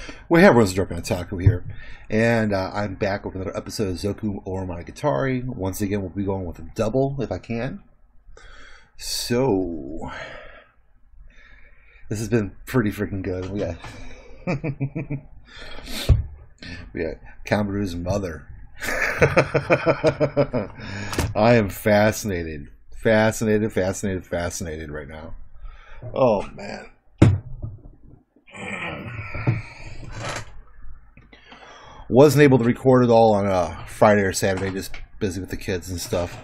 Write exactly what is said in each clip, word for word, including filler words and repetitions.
Well, hey everyone's Drunken Otaku here, and uh, I'm back with another episode of Zoku Owarimonogatari. Once again, we'll be going with a double if I can. So, this has been pretty freaking good. We got, we got Kamaru's mother. I am fascinated, fascinated, fascinated, fascinated right now. Oh man. Wasn't able to record it all on a Friday or Saturday, just busy with the kids and stuff.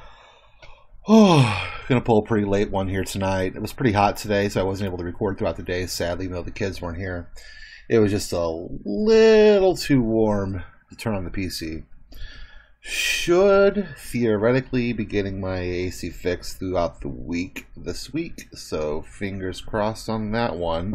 Oh, gonna pull a pretty late one here tonight. It was pretty hot today, so I wasn't able to record throughout the day, sadly, even though the kids weren't here. It was just a little too warm to turn on the P C. Should theoretically be getting my A C fixed throughout the week this week, so fingers crossed on that one.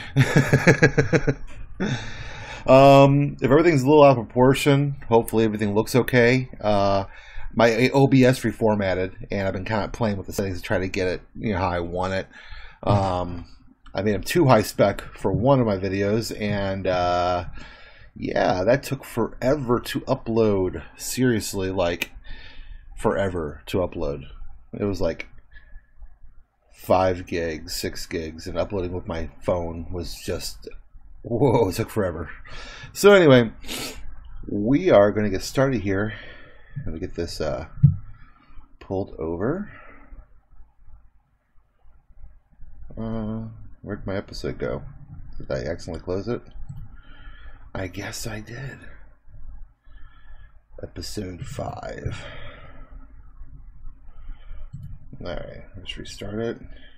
Um, if everything's a little out of proportion, hopefully everything looks okay. Uh, my O B S reformatted, and I've been kind of playing with the settings to try to get it, you know, how I want it. Um, I made them too high spec for one of my videos, and uh, yeah, that took forever to upload. Seriously, like forever to upload. It was like five gigs, six gigs, and uploading with my phone was just. Whoa, it took forever. So anyway, we are going to get started here. Let me get this uh, pulled over. Uh, where'd my episode go? Did I accidentally close it? I guess I did. Episode five. Alright, let's restart it.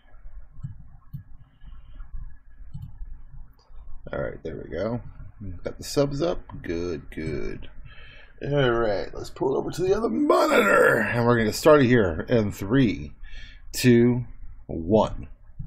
Alright, there we go. Got the subs up. Good, good. Alright, let's pull it over to the other monitor. And we're going to get started here in three, two, one.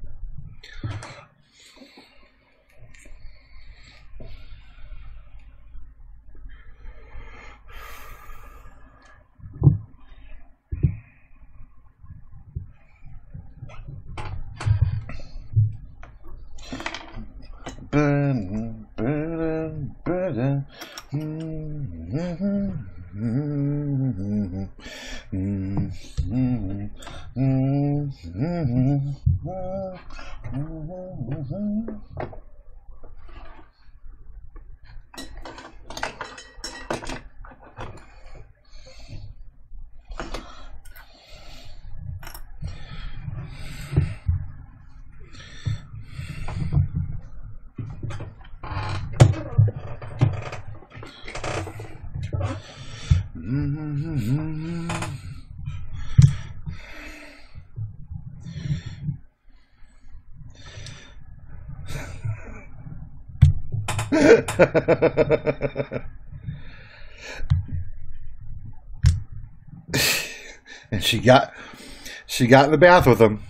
And she got she got in the bath with him.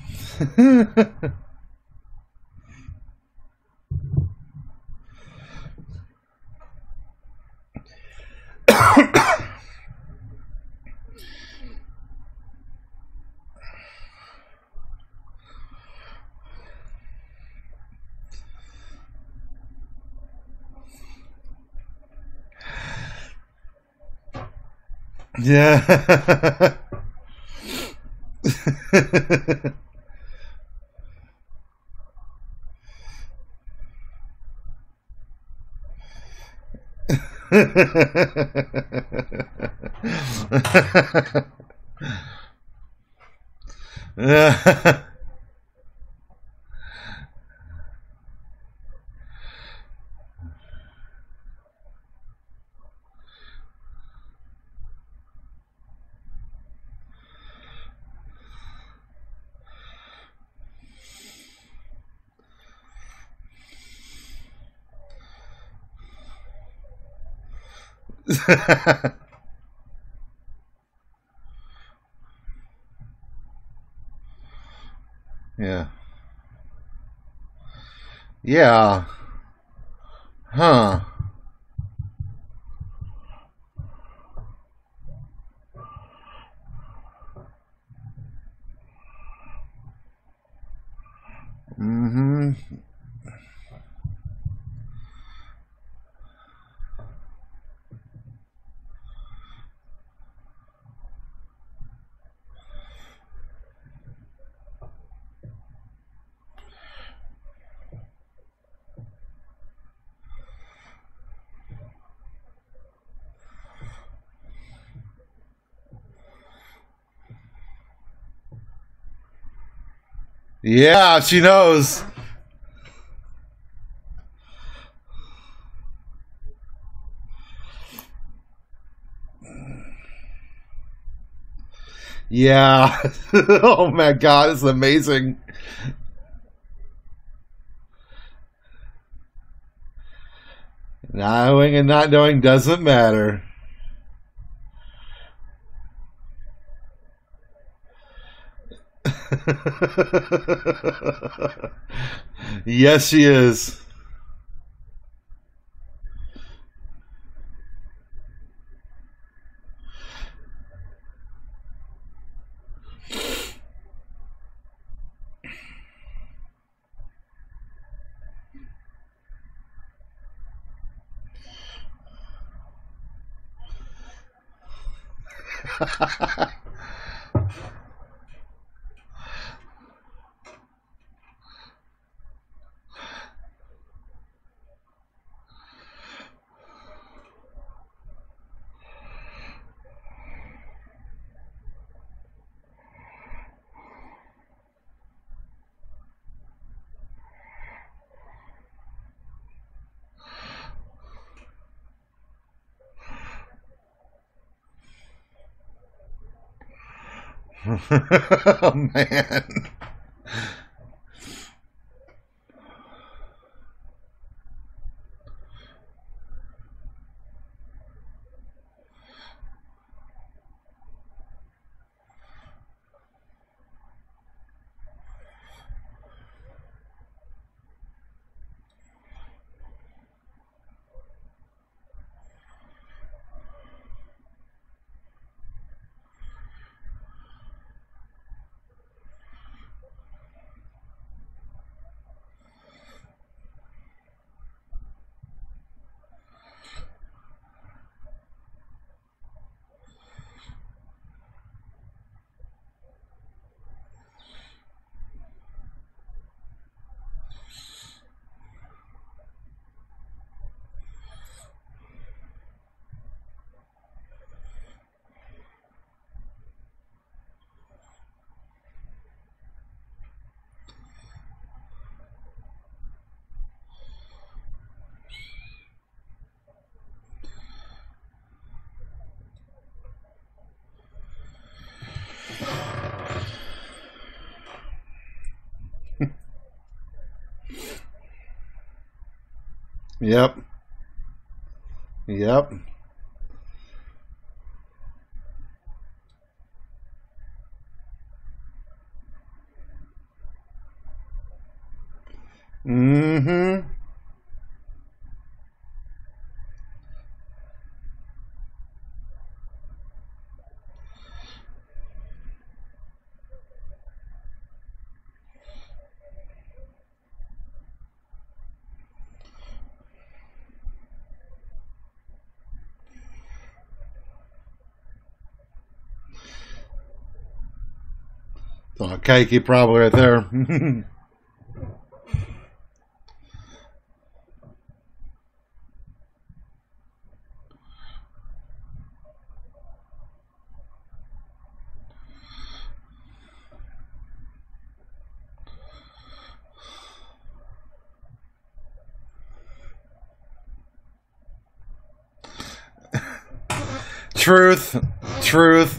Yeah. Yeah. Yeah. Huh. Mm-hmm. Yeah, she knows. Yeah. Oh my god, this is amazing. Knowing and not knowing doesn't matter. Yes, she is. Oh man. Yep. Yep. Mm-hmm. Oh, cakey probably right there. Truth. Truth.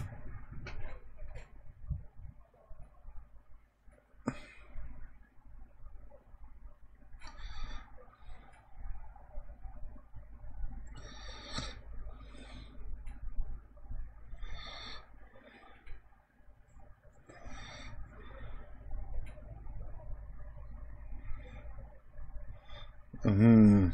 Mm-hmm.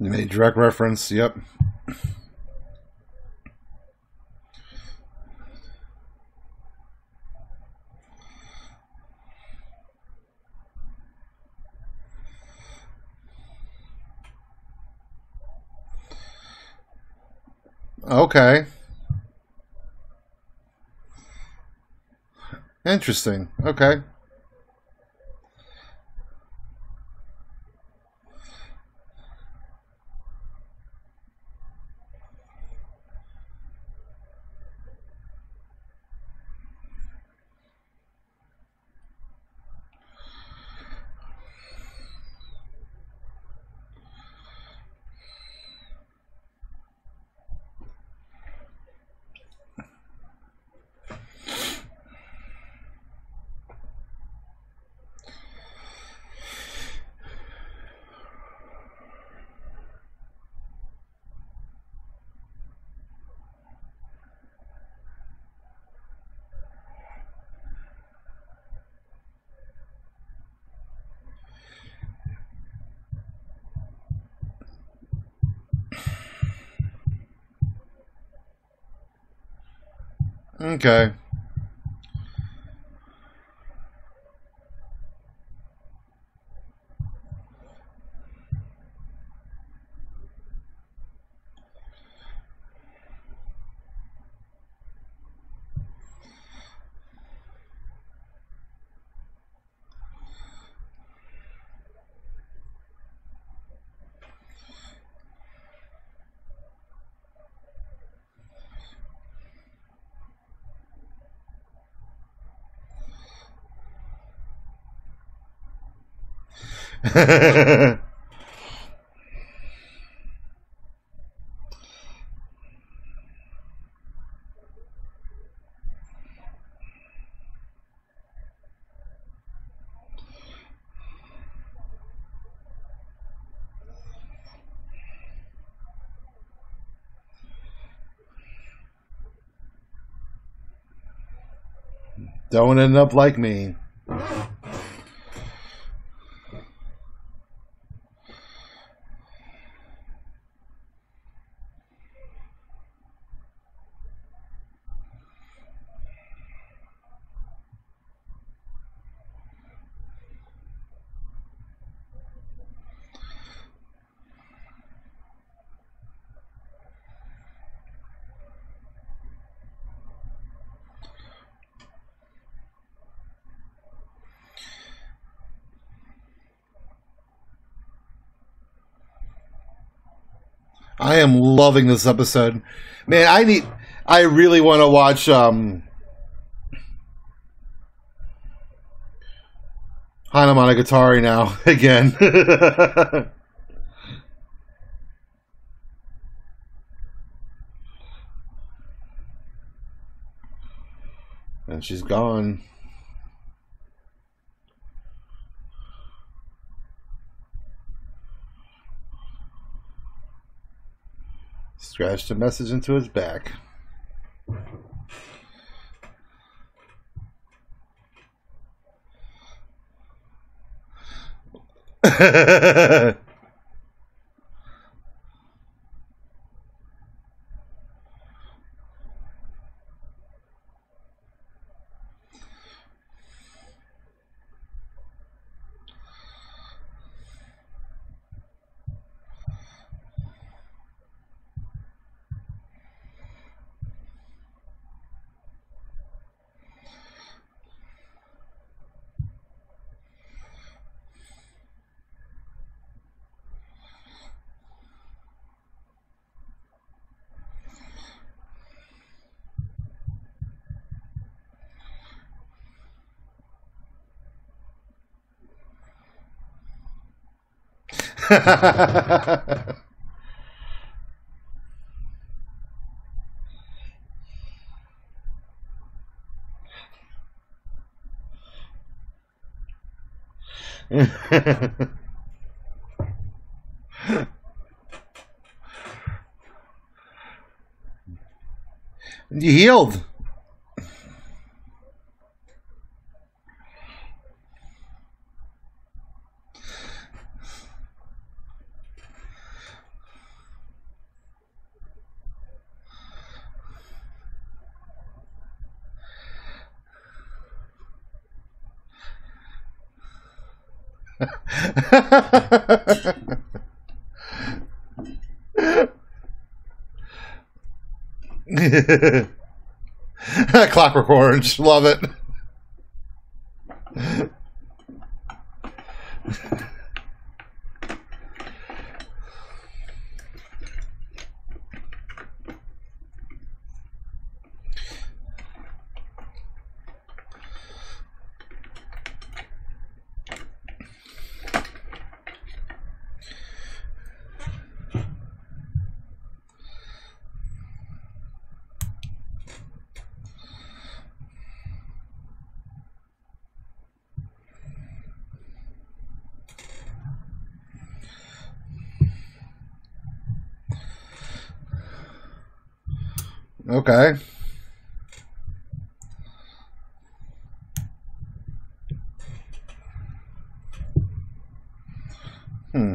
You made direct reference. Yep. Okay. Interesting. Okay. Okay. Don't end up like me. I am loving this episode. Man, I need I really want to watch um Owarimonogatari now again. And she's gone. Scratched a message into his back. You healed. Clockwork Orange, love it. Okay. Hmm.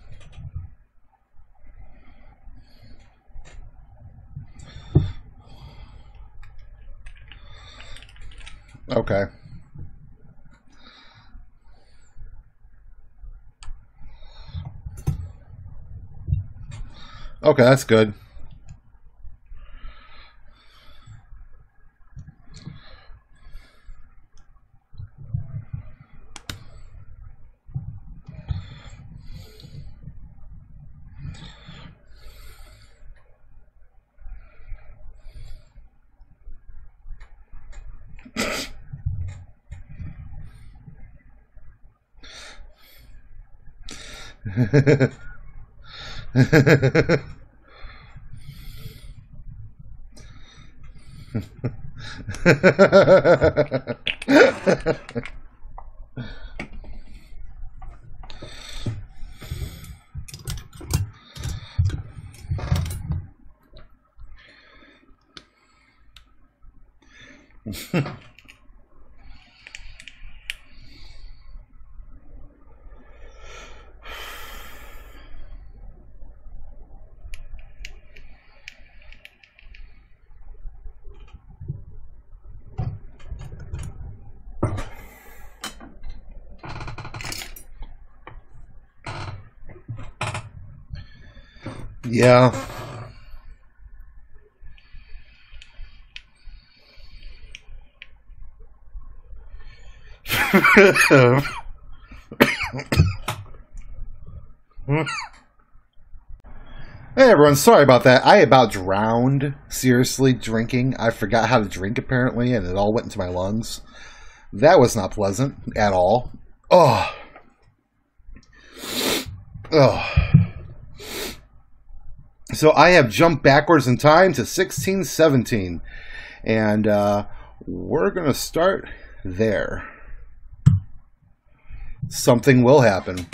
Okay. Okay, that's good. Yeah. Hey everyone, sorry about that. I about drowned, seriously, drinking. I forgot how to drink apparently, and it all went into my lungs. That was not pleasant at all. Oh. Oh. So I have jumped backwards in time to sixteen seventeen. And uh, we're going to start there. Something will happen.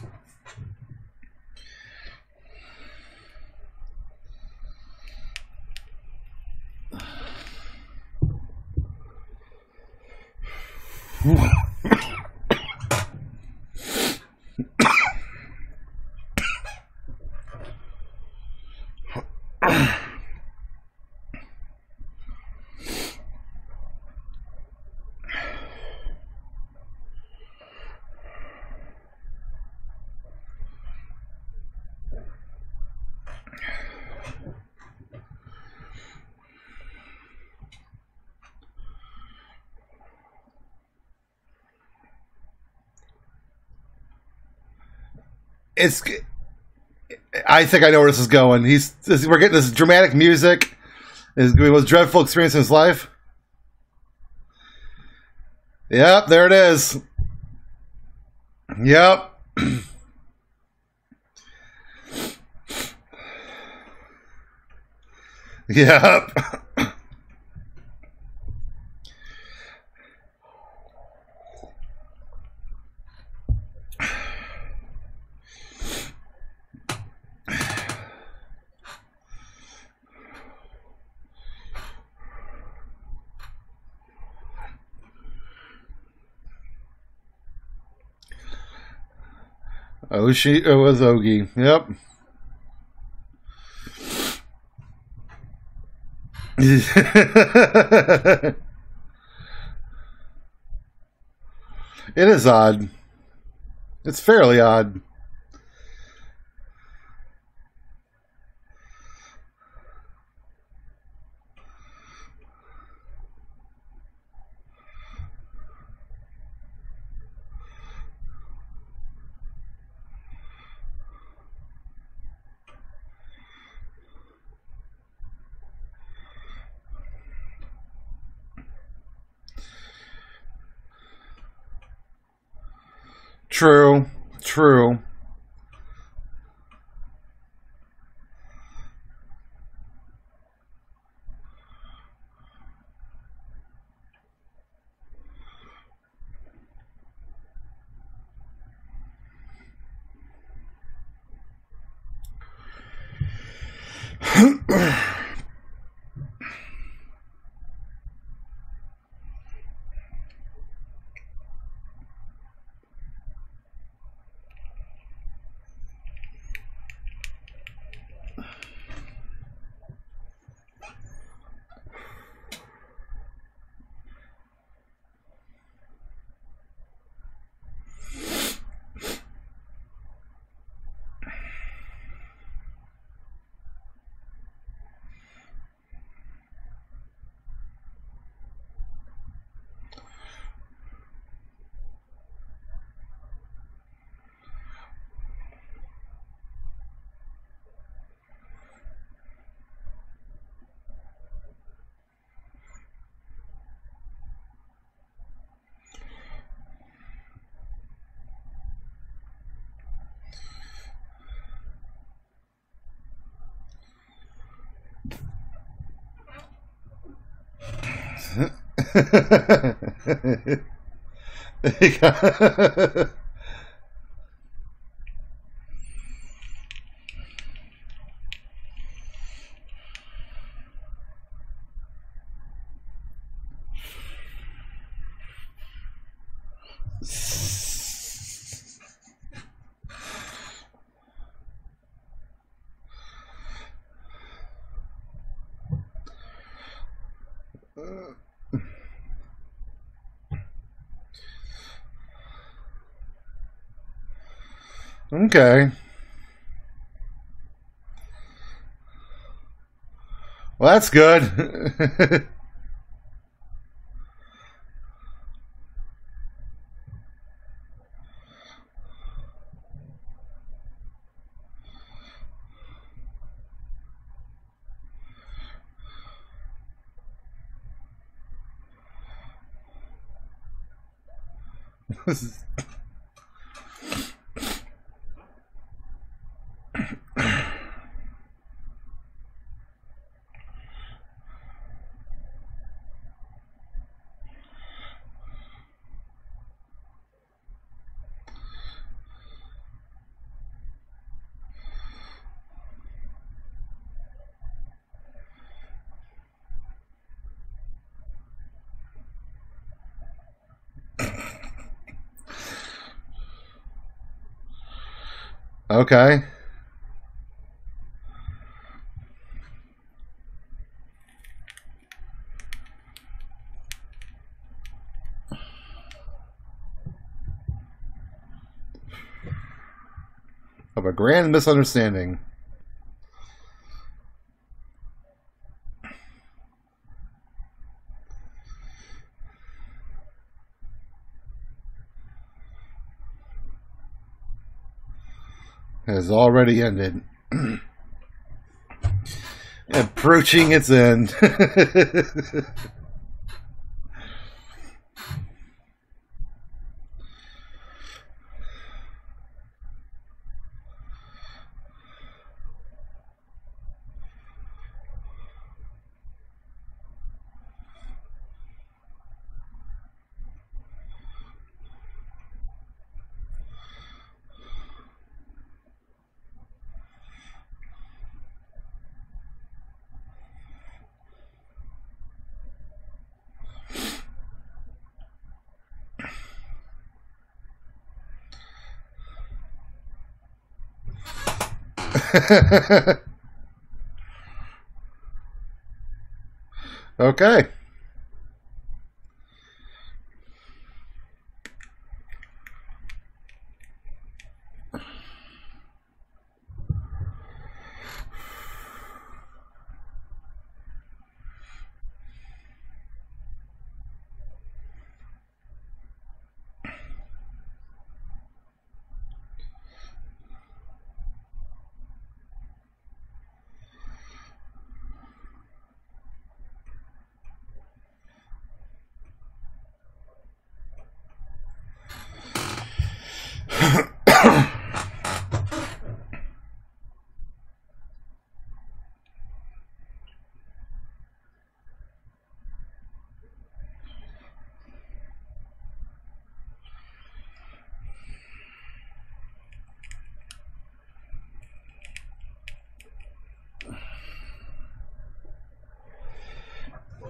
It's. I think I know where this is going. He's. This, we're getting this dramatic music. It's going to be the most dreadful experience in his life. Yep, there it is. Yep. Yep. Oh, she, it was Ogie. Yep. It is odd. It's fairly odd. True, true. Okay. Well, that's good. Okay. Of a grand misunderstanding. Has already ended. Approaching its end. Okay.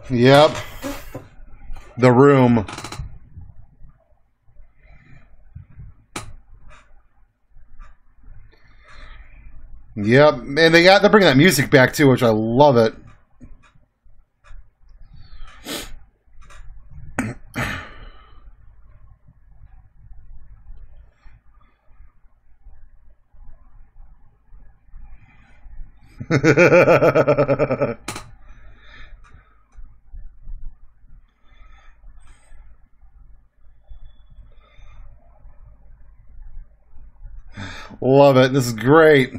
Yep. The Room. Yep, and they got they're bringing that music back too, which I love it. Love it. This is great.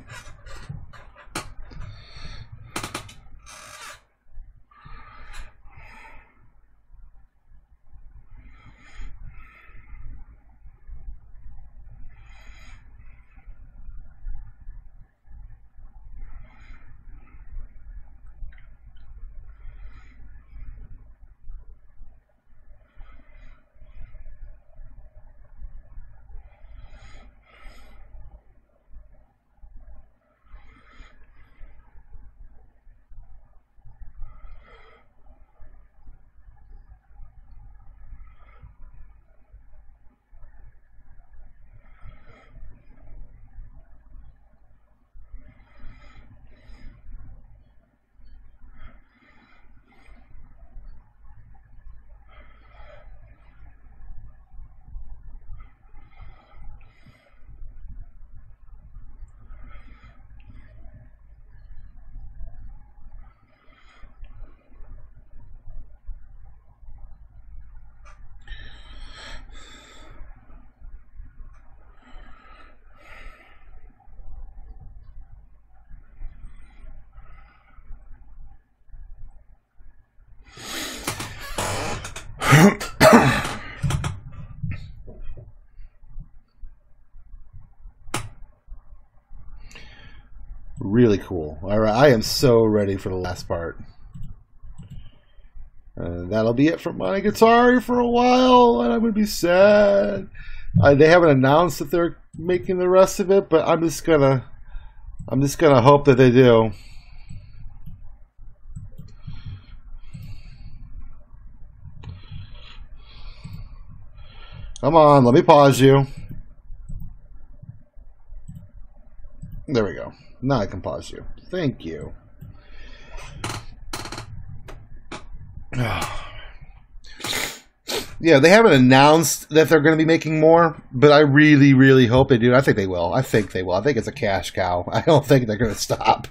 Really cool. All right, I am so ready for the last part. Uh, that'll be it for Monogatari for a while, and I'm gonna be sad. Uh, they haven't announced that they're making the rest of it, but I'm just gonna, I'm just gonna hope that they do. Come on, let me pause you. There we go. Now I can pause you. Thank you. Yeah, they haven't announced that they're going to be making more, but I really, really hope they do. I think they will. I think they will. I think it's a cash cow. I don't think they're going to stop.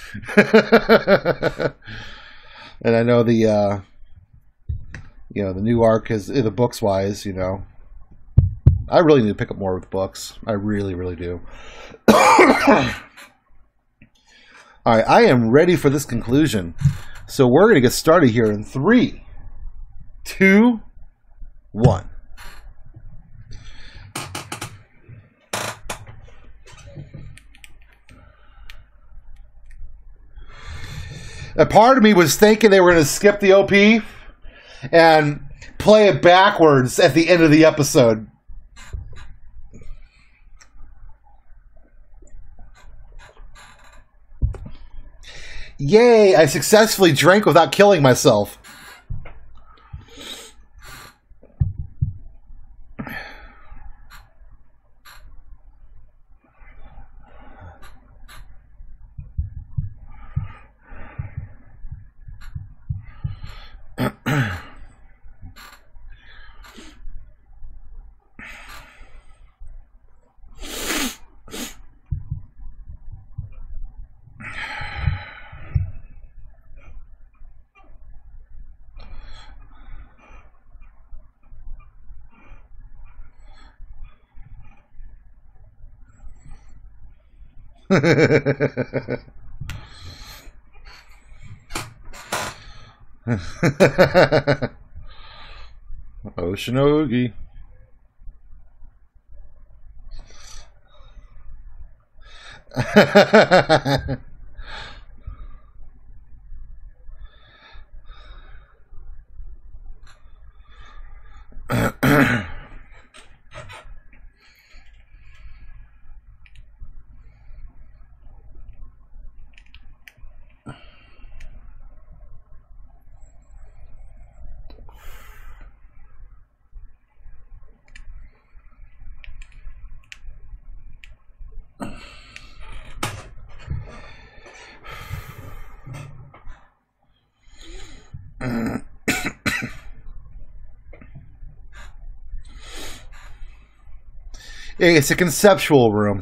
And I know the, uh, you know, the new arc is the books wise. You know, I really need to pick up more with books. I really, really do. All right, I am ready for this conclusion. So we're going to get started here in three, two, one. A part of me was thinking they were going to skip the O P and play it backwards at the end of the episode. Yay, I successfully drank without killing myself. Oshinogi. It's a conceptual room.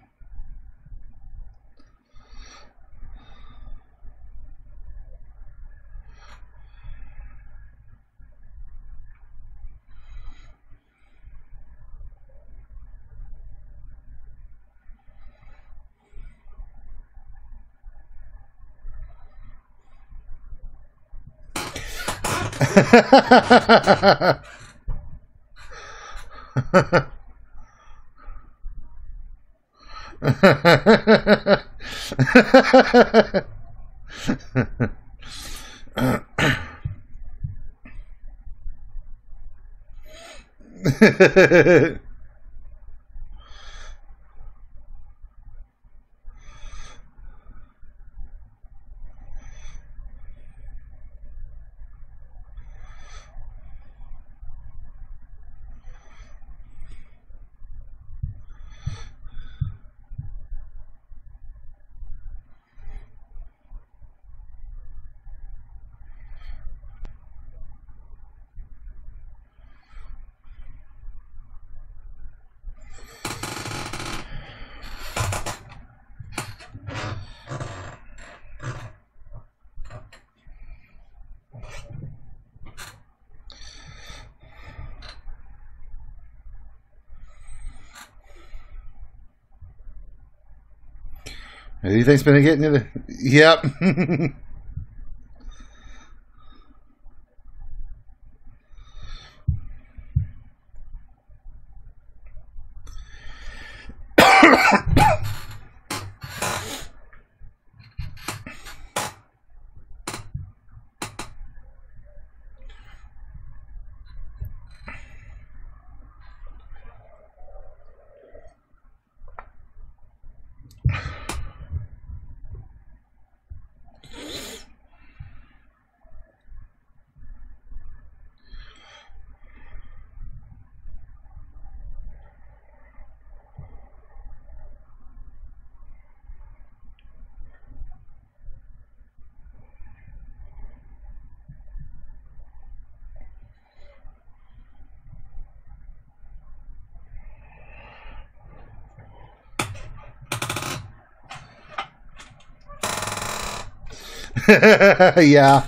Anything's been getting into. Yep. Yeah.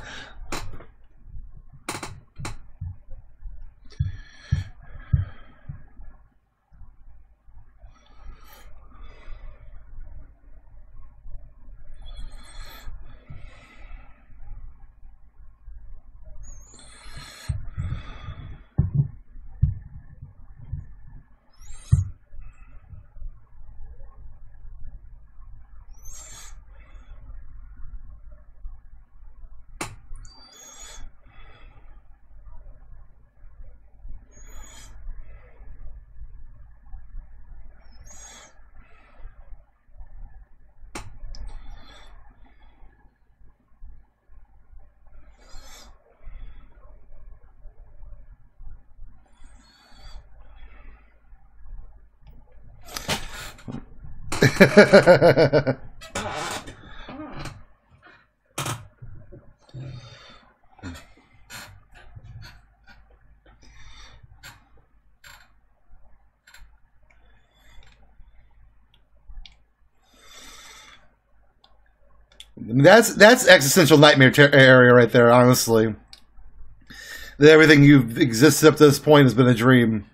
That's that's existential nightmare ter- area right there. Honestly, that everything you've existed up to this point has been a dream.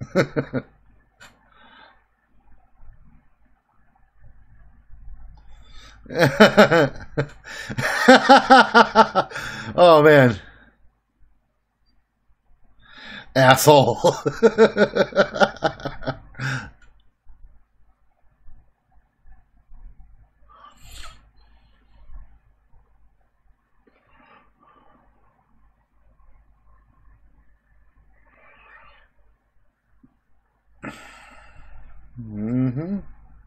Oh man, asshole. Mm-hmm.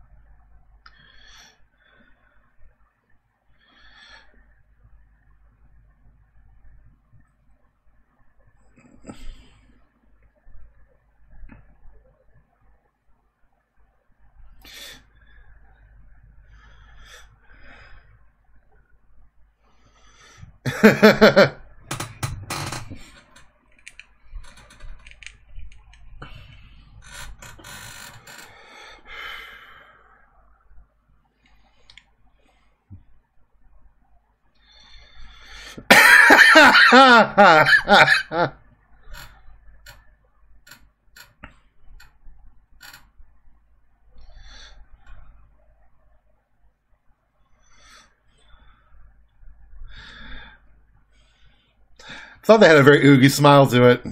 Thought they had a very oogie smile to it.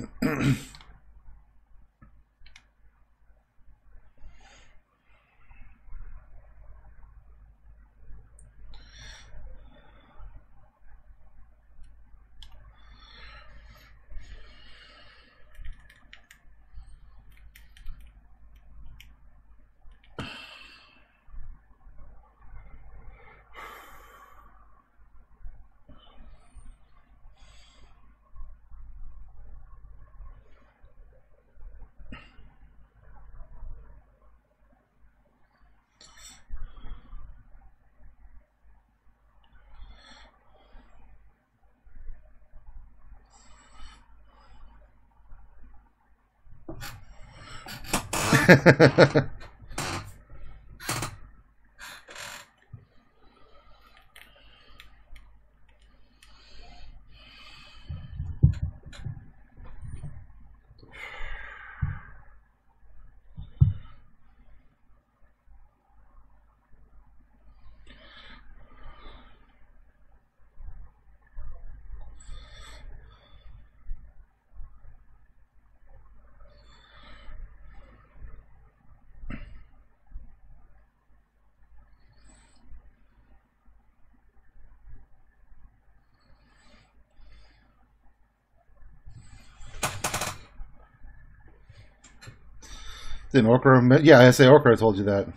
Didn't Orca? Yeah, I say Orca told you that.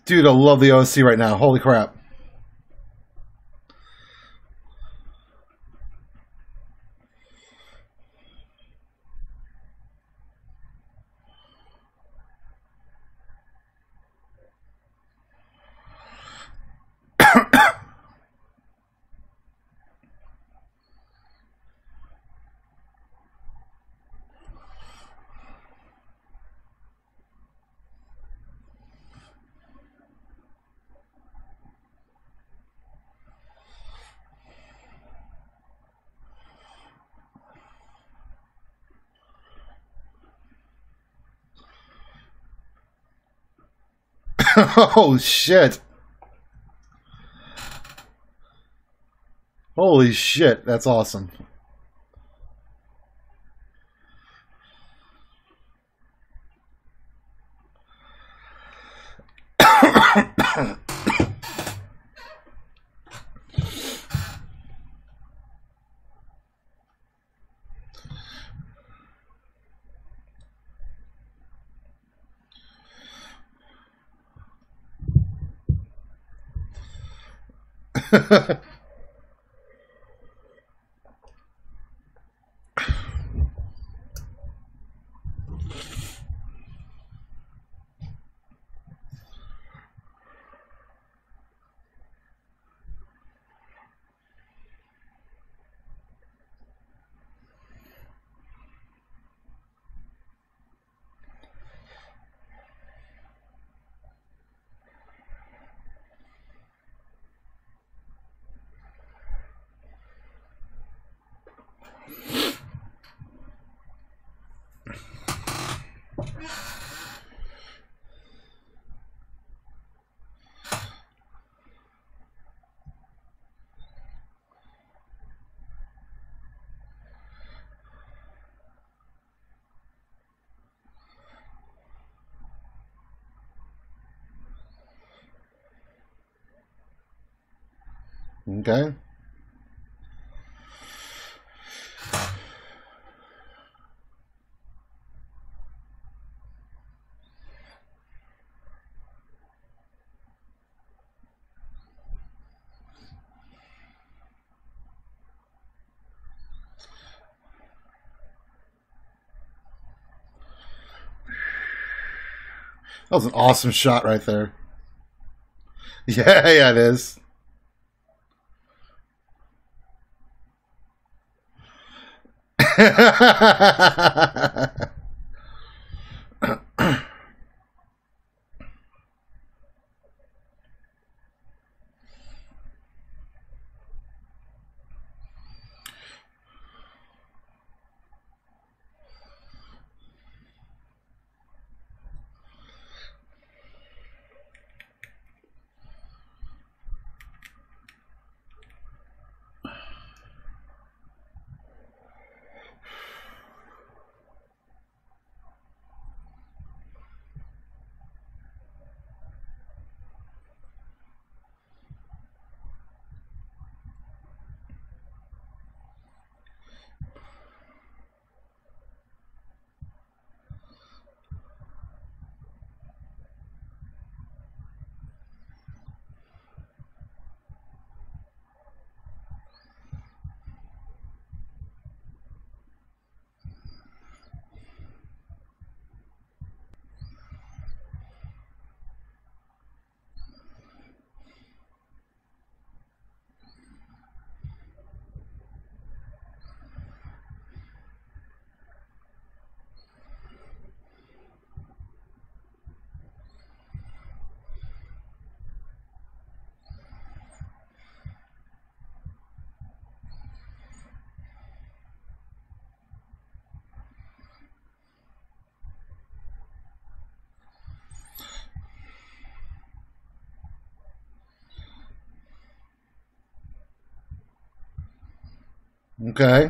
Dude, I love the O S C right now. Holy crap. Oh shit. Holy shit, that's awesome. Okay. That was an awesome shot right there. Yeah, yeah, it is. Okay.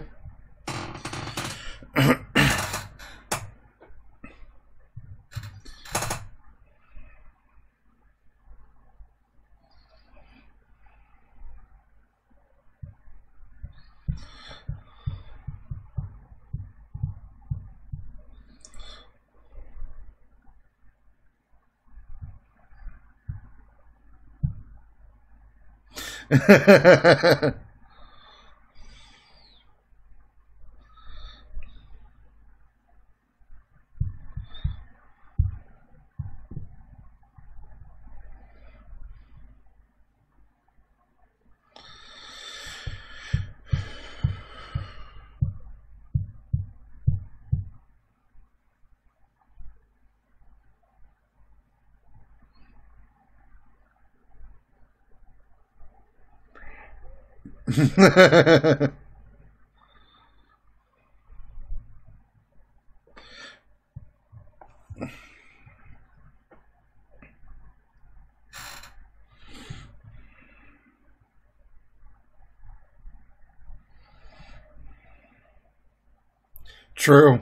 True.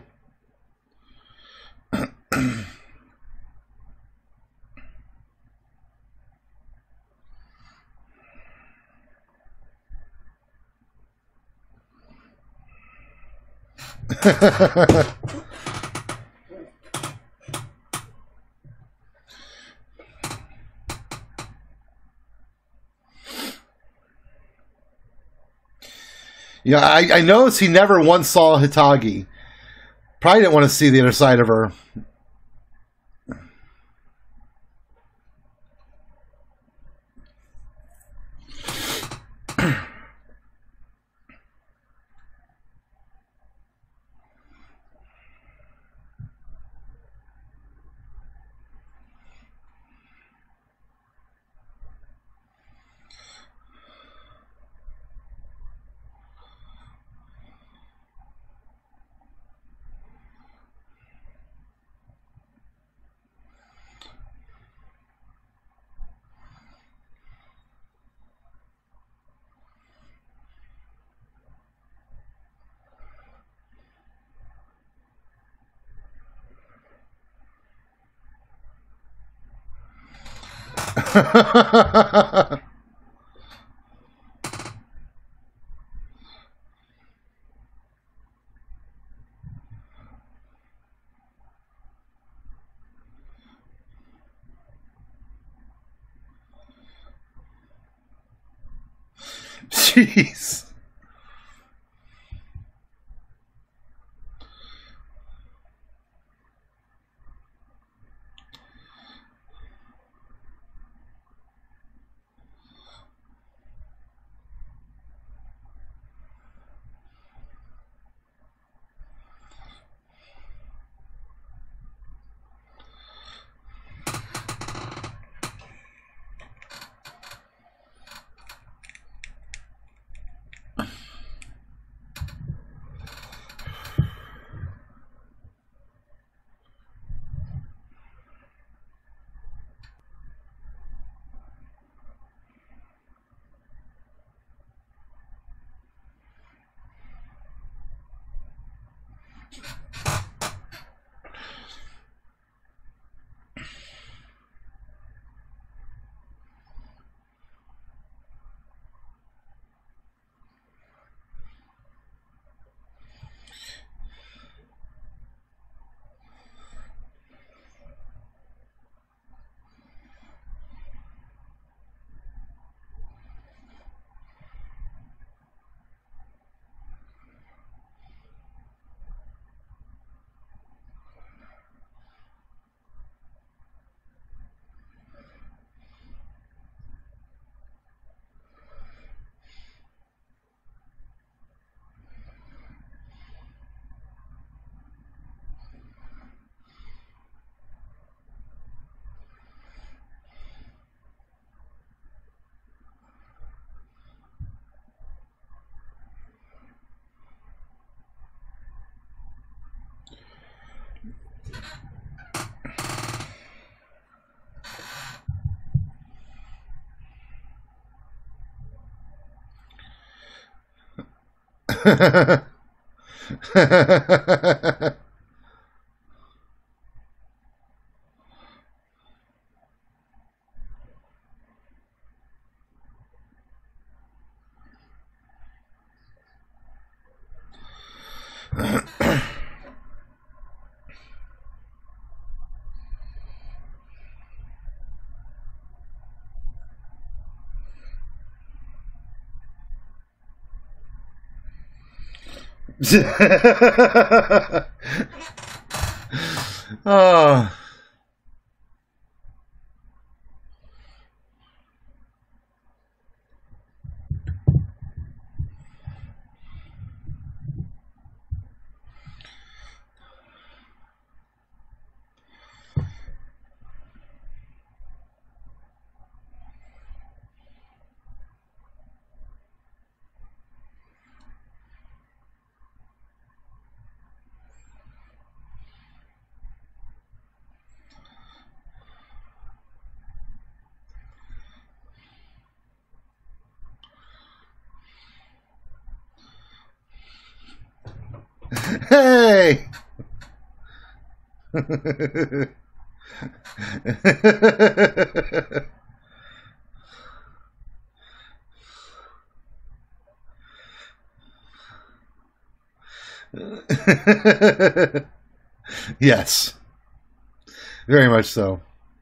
Yeah, I, I noticed he never once saw Hitagi. Probably didn't want to see the other side of her. Jeez. Oh. Hey! Yes. Very much so.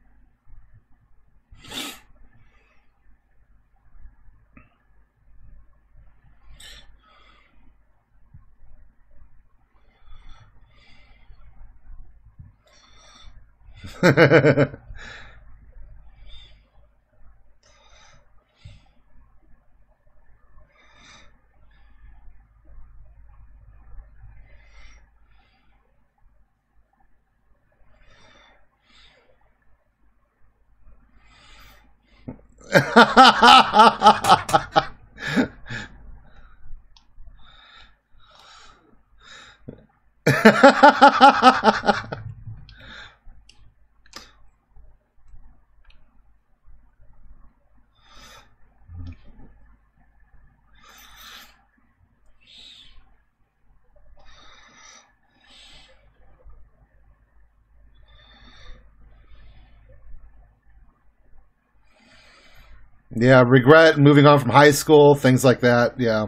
Yeah, regret moving on from high school, things like that. Yeah.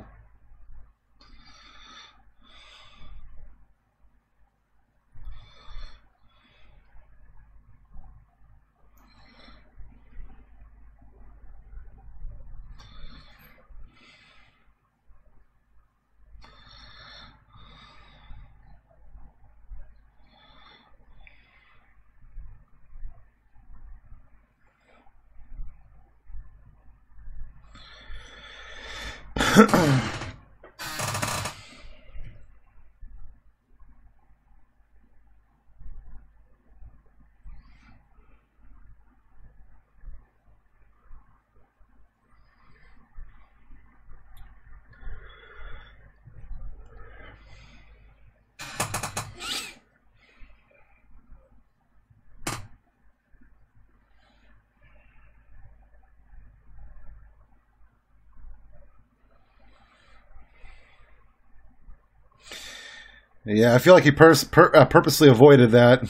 Yeah, I feel like he pers- pur- uh, purposely avoided that.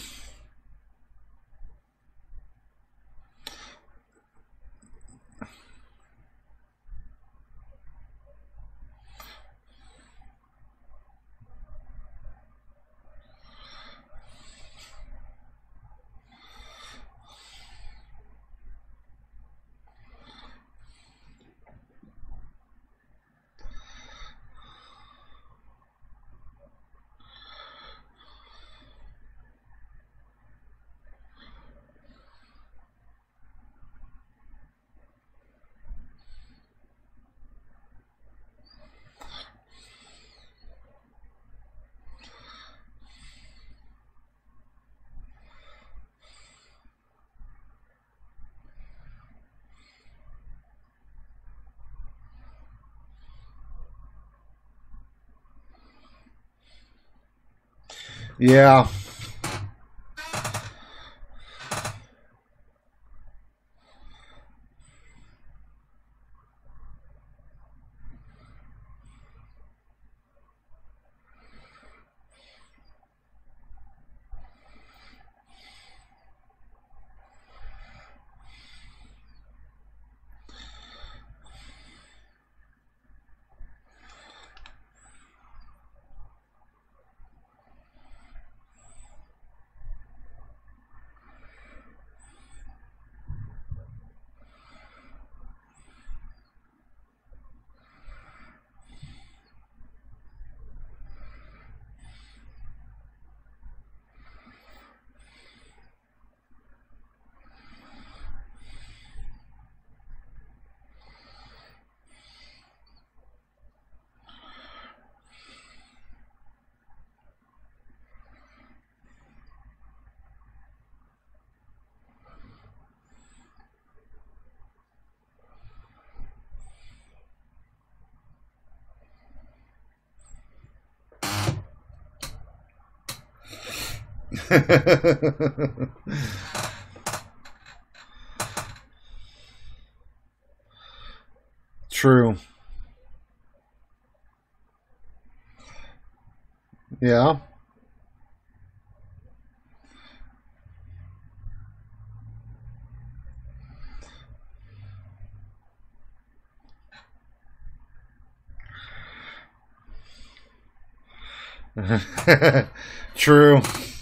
Yeah. True. Yeah. True.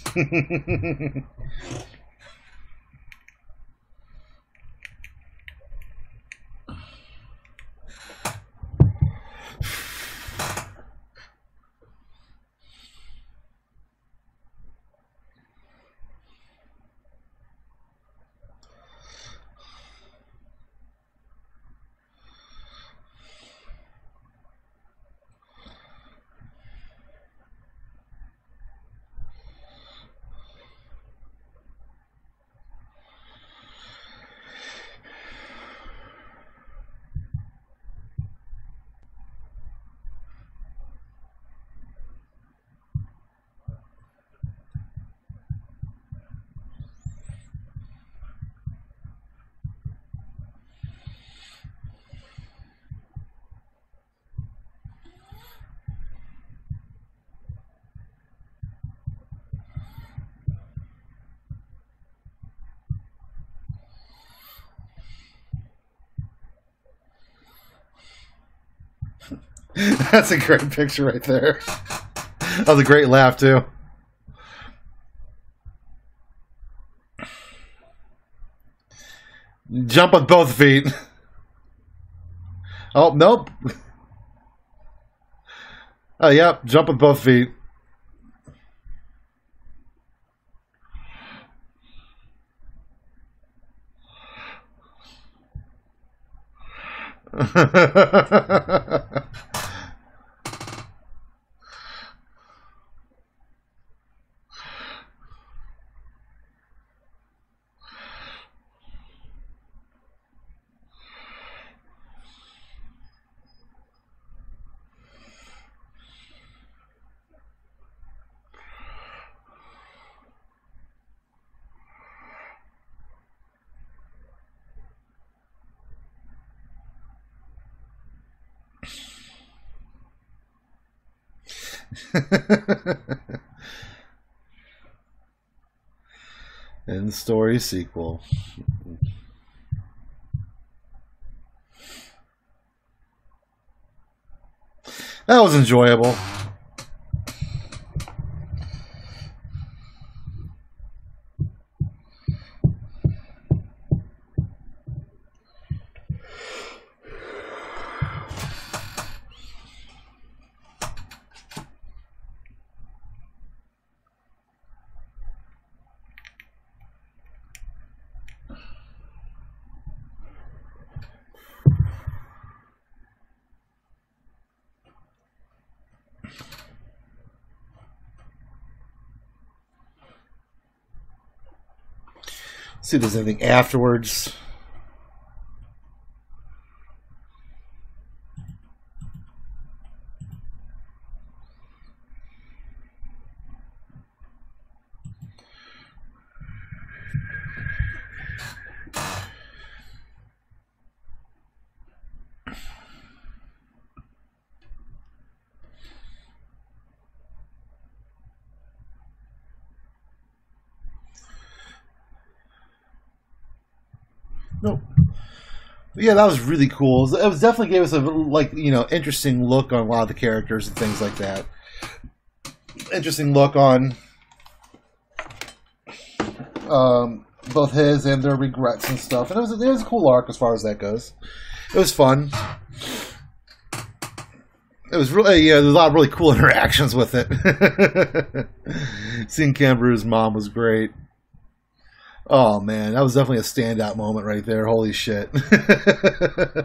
That's a great picture right there. That was a great laugh, too. Jump with both feet. Oh, nope. Oh, yep. Jump with both feet. End story sequel. That was enjoyable. See if there's anything afterwards. Nope. Yeah, that was really cool. It was definitely gave us a like you know interesting look on a lot of the characters and things like that. Interesting look on um, both his and their regrets and stuff. And it was it was a cool arc as far as that goes. It was fun. It was really yeah. There's a lot of really cool interactions with it. Seeing Camberu's mom was great. Oh man, that was definitely a standout moment right there. Holy shit! And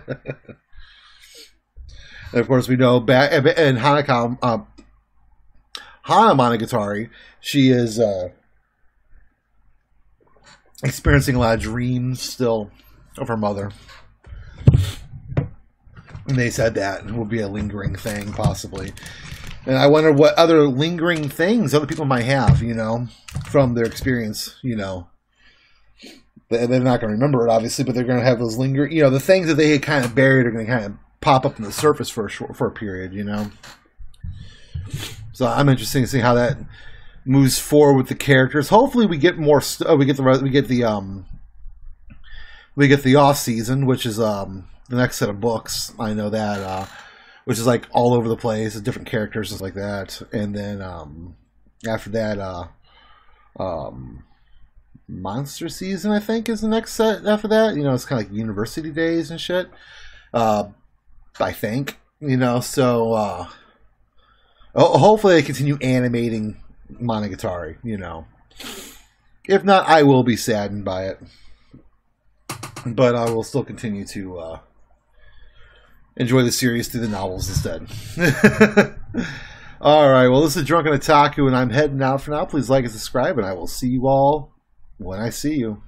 of course, we know back and Hanako, uh, Hana Monogatari, she is uh, experiencing a lot of dreams still of her mother. And they said that it will be a lingering thing, possibly. And I wonder what other lingering things other people might have, you know, from their experience, you know. They're not going to remember it, obviously, but they're going to have those lingering, you know, the things that they had kind of buried are going to kind of pop up on the surface for a short, for a period, you know. So I'm interested to see how that moves forward with the characters. Hopefully, we get more. St- oh, we get the we get the um we get the off season, which is um the next set of books. I know that, uh, which is like all over the place, different characters, stuff like that. And then um after that, uh, um. Monster season, I think, is the next set after that. You know, it's kind of like university days and shit. Uh, I think, you know, so uh, hopefully they continue animating Monogatari, you know. If not, I will be saddened by it. But I will still continue to uh, enjoy the series through the novels instead. Alright, well, this is Drunken Otaku, and I'm heading out for now. Please like and subscribe, and I will see you all when I see you.